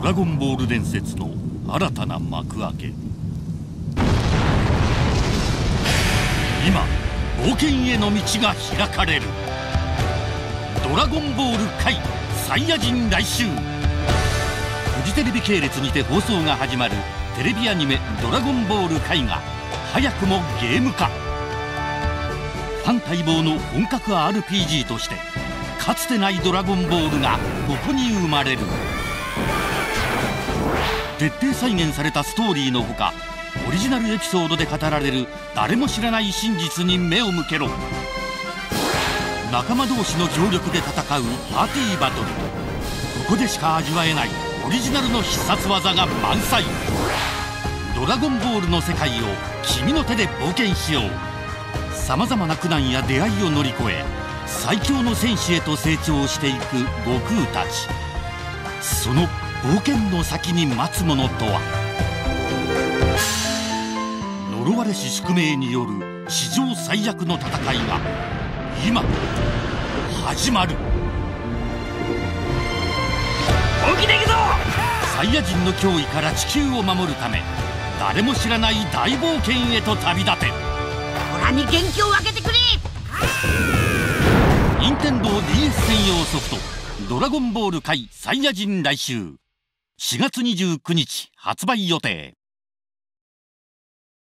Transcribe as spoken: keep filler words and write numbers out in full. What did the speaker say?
ドラゴンボール伝説の新たな幕開け。今冒険への道が開かれる。ドラゴンボール界サイヤ人来襲。フジテレビ系列にて放送が始まるテレビアニメ「ドラゴンボール界」が早くもゲーム化。ファン待望の本格 アールピージー としてかつてないドラゴンボールがここに生まれる。徹底再現されたストーリーのほか、オリジナルエピソードで語られる誰も知らない真実に目を向けろ。仲間同士の協力で戦うパーティーバトル。ここでしか味わえないオリジナルの必殺技が満載。ドラゴンボールの世界を君の手で冒険しよう。さまざまな苦難や出会いを乗り越え、最強の戦士へと成長していく悟空たち。その冒険の先に待つものとは。呪われし宿命による史上最悪の戦いが今始まる。 本気で行くぞ。 サイヤ人の脅威から地球を守るため、誰も知らない大冒険へと旅立て。 オラに元気を分けてくれ。 任天堂 ディーエス 専用ソフト「ドラゴンボール界サイヤ人来襲」しがつにじゅうくにち発売予定。